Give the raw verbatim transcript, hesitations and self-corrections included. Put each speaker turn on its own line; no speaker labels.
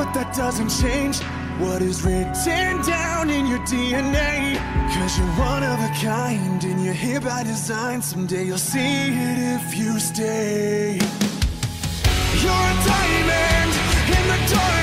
but that doesn't change what is written down in your D N A. Cause you're one of a kind, and you're here by design. Someday you'll see it if you stay. You're a diamond in the dark.